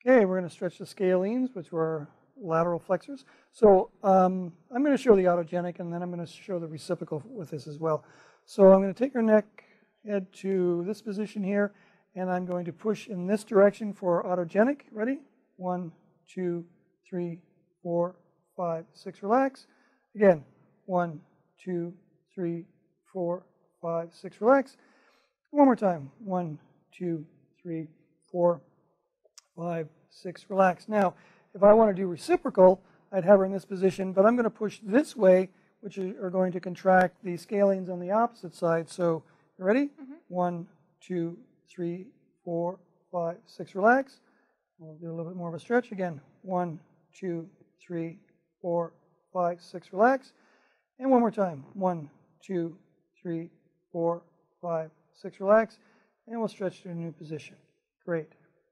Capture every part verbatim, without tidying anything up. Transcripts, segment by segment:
Okay, we're going to stretch the scalenes, which were lateral flexors. So um, I'm going to show the autogenic, and then I'm going to show the reciprocal with this as well. So I'm going to take her neck head to this position here, and I'm going to push in this direction for autogenic. Ready? One, two, three, four, five, six, relax. Again, one, two, three, four, five, six, relax. One more time. One, two, three, four, five, six, relax. Now, if I want to do reciprocal, I'd have her in this position, but I'm going to push this way, which are going to contract the scalenes on the opposite side. So, you ready? Mm-hmm. One, two, three, four, five, six, relax. We'll do a little bit more of a stretch again. One, two, three, four, five, six, relax. And one more time. One, two, three, four, five, six, relax. And we'll stretch to a new position. Great.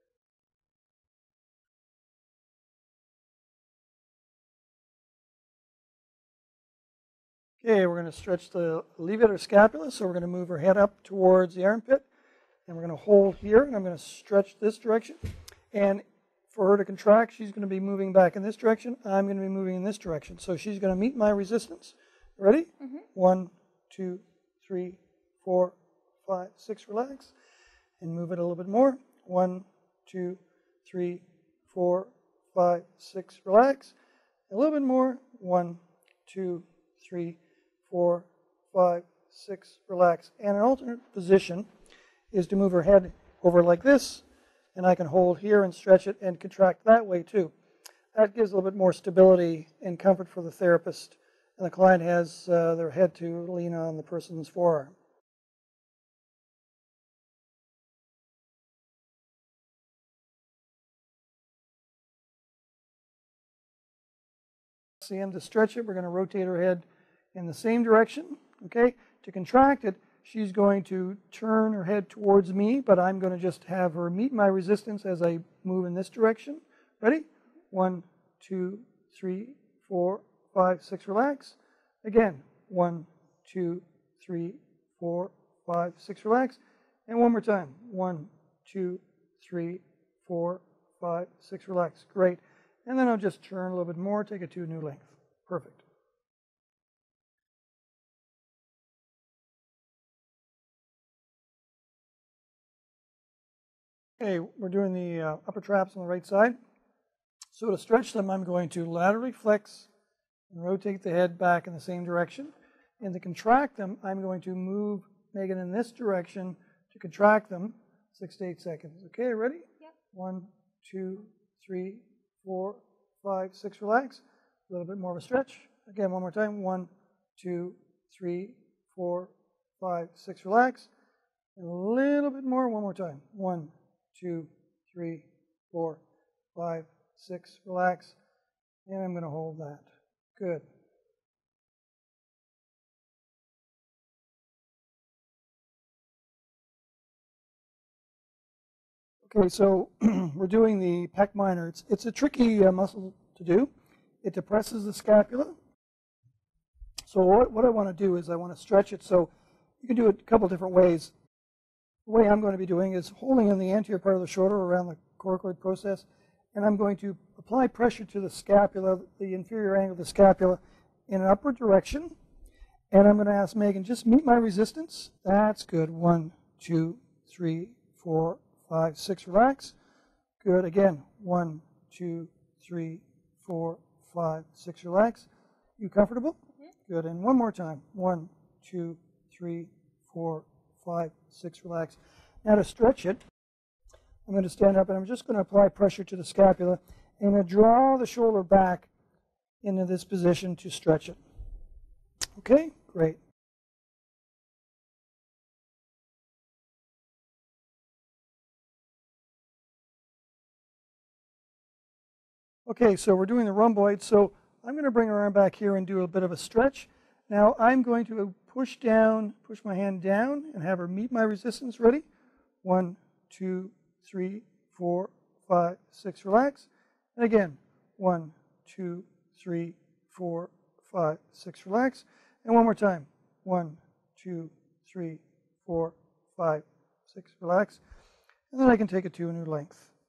Okay, we're going to stretch the levator scapula, so we're going to move her head up towards the armpit, and we're going to hold here, and I'm going to stretch this direction. And for her to contract, she's going to be moving back in this direction. I'm going to be moving in this direction. So she's going to meet my resistance. Ready? Mm-hmm. One, two, three, four, five, six, relax. And move it a little bit more. One, two, three, four, five, six, relax. A little bit more. One, two, three, four, five, six, relax. And an alternate position is to move her head over like this, and I can hold here and stretch it and contract that way too. That gives a little bit more stability and comfort for the therapist, and the client has uh, their head to lean on the person's forearm. See, and to stretch it, we're going to rotate her head in the same direction. Okay, to contract it, she's going to turn her head towards me, but I'm going to just have her meet my resistance as I move in this direction. Ready? One, two, three, four, five, six, relax. Again, one, two, three, four, five, six, relax. And one more time. One, two, three, four, five, six, relax. Great. And then I'll just turn a little bit more, take it to a new length. Perfect. Okay, we're doing the uh, upper traps on the right side. So to stretch them, I'm going to laterally flex and rotate the head back in the same direction. And to contract them, I'm going to move Megan in this direction to contract them six to eight seconds. Okay, ready? Yep. One, two, three, four, five, six, relax. A little bit more of a stretch. Again, one more time. One, two, three, four, five, six, relax. And a little bit more. One more time. One, two, three, four, five, six, relax. And I'm going to hold that. Good. Okay, so we're doing the Pec Minor. It's, it's a tricky uh, muscle to do. It depresses the scapula. So what, what I want to do is I want to stretch it. So you can do it a couple different ways. The way I'm going to be doing is holding in the anterior part of the shoulder around the coracoid process, and I'm going to apply pressure to the scapula, the inferior angle of the scapula, in an upward direction. And I'm going to ask Megan, just meet my resistance. That's good. One, two, three, four, five, six, relax. Good. Again, one, two, three, four, five, six, relax. You comfortable? Mm-hmm. Good. And one more time. One, two, three, four, five, six, relax. Now to stretch it, I'm going to stand up and I'm just going to apply pressure to the scapula and I'm draw the shoulder back into this position to stretch it. Okay, great. Okay, so we're doing the rhomboids. So I'm going to bring her arm back here and do a bit of a stretch. Now I'm going to push down, push my hand down and have her meet my resistance. Ready? One, two, three, four, five, six, relax. And again, one, two, three, four, five, six, relax. And one more time. One, two, three, four, five, six, relax. And then I can take it to a new length.